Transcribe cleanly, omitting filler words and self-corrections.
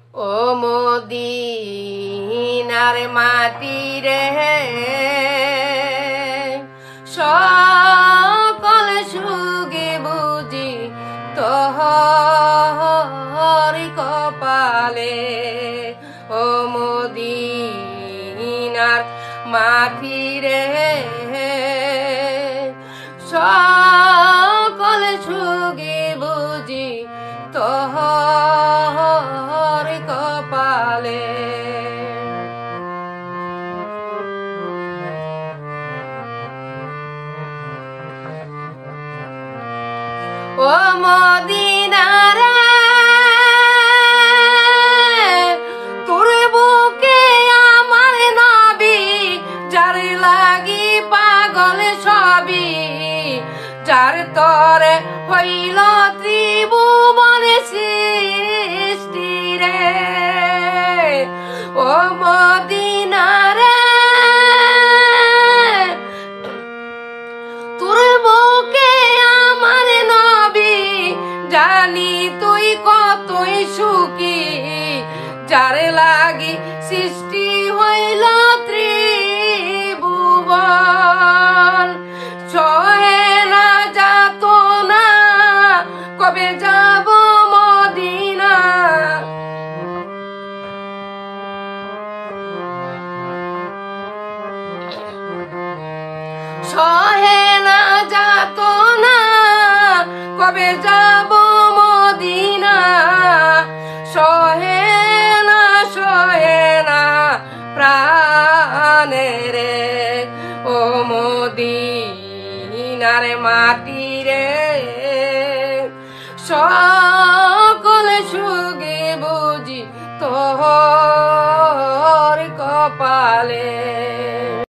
ও মদিনার মাটি রে সকল সুগে বুঝি তোহর কপালে। ও মদিনার মাটি রে সকল সুগে বুঝি তোহর কপালে। ও মদিনার তোর বুকে আমার নবী যার লাগি পাগল সবই, যার তরে হইল ত্রিভুবন সৃষ্টি রে। ও মদিনার তোর বুকে আমার নবী জানি তুই কতই সুখী, যার লাগি সৃষ্টি হইল ত্রিভুবন। সহে না যাত না কবে যাব মদিনা, সহে না যাত না কবে যাব মদিনা। সহে না প্রাণে রে। ও মদিনার মাটি রে সকল সুগে বুঝি তোহর কপালে।